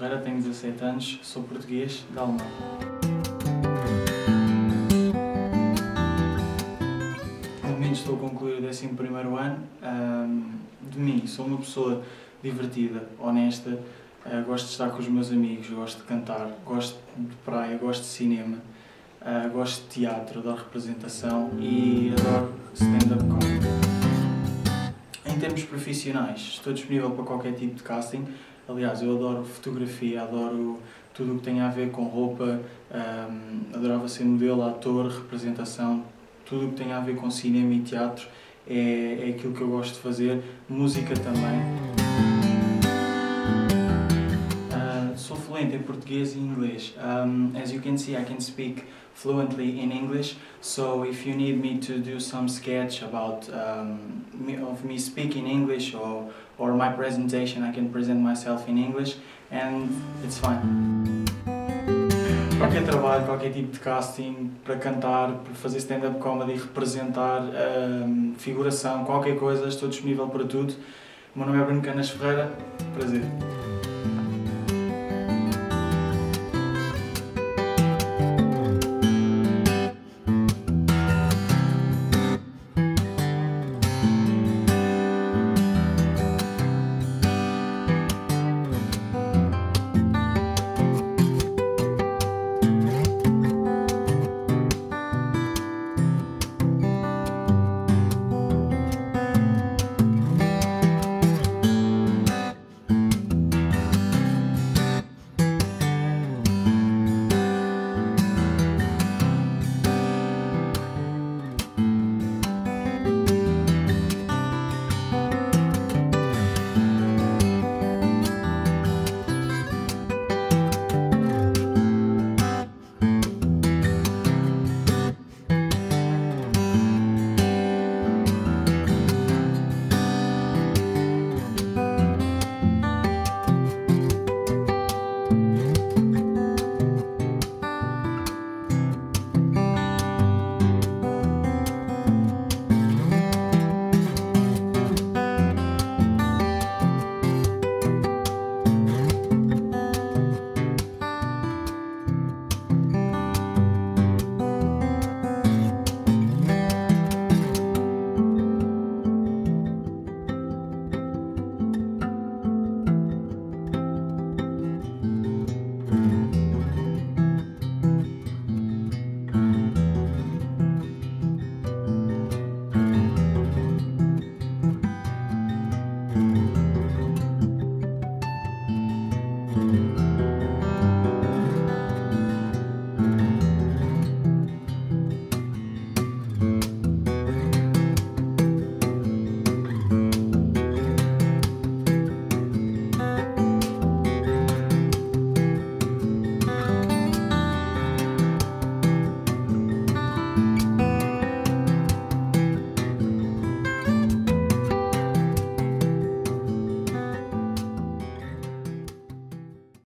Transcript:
Ferreira, tenho 17 anos, sou português da Alemanha. No momento estou a concluir o 11º ano. De mim, sou uma pessoa divertida, honesta, gosto de estar com os meus amigos, gosto de cantar, gosto de praia, gosto de cinema, gosto de teatro, adoro representação e adoro stand-up comedy. Em termos profissionais, estou disponível para qualquer tipo de casting. Aliás, eu adoro fotografia, adoro tudo o que tem a ver com roupa, adorava ser modelo, ator, representação, tudo o que tem a ver com cinema e teatro é aquilo que eu gosto de fazer, música também. Sou fluente em português e inglês. As you can see, I can speak fluently in English, so if you need me to do some sketch about me speaking English or my presentation, I can present myself in English and it's fine. Qualquer trabalho, qualquer tipo de casting, para cantar, para fazer stand-up comedy, representar, figuração, qualquer coisa, estou disponível para tudo. O meu nome é Bruno Canas Ferreira, prazer.